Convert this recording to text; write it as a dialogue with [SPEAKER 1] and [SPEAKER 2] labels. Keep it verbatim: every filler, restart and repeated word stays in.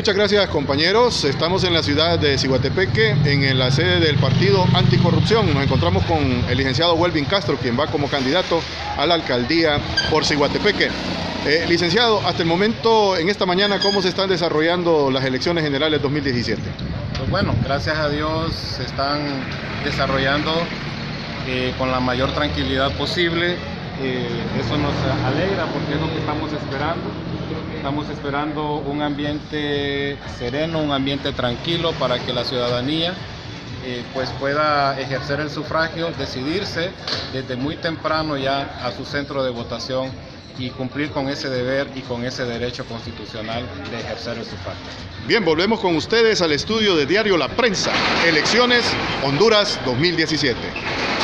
[SPEAKER 1] muchas gracias, compañeros. Estamos en la ciudad de Ciguatepeque, en la sede del Partido Anticorrupción. Nos encontramos con el licenciado Welvin Castro, quien va como candidato a la alcaldía por Ciguatepeque. Eh, licenciado, hasta el momento, en esta mañana, ¿cómo se están desarrollando las elecciones generales dos mil diecisiete?
[SPEAKER 2] Pues bueno, gracias a Dios se están desarrollando eh, con la mayor tranquilidad posible. Eh, eso nos alegra porque es lo que estamos esperando. Estamos esperando un ambiente sereno, un ambiente tranquilo para que la ciudadanía eh, pues pueda ejercer el sufragio, decidirse desde muy temprano ya a su centro de votación y cumplir con ese deber y con ese derecho constitucional de ejercer el sufragio.
[SPEAKER 1] Bien, volvemos con ustedes al estudio de Diario La Prensa, Elecciones Honduras dos mil diecisiete.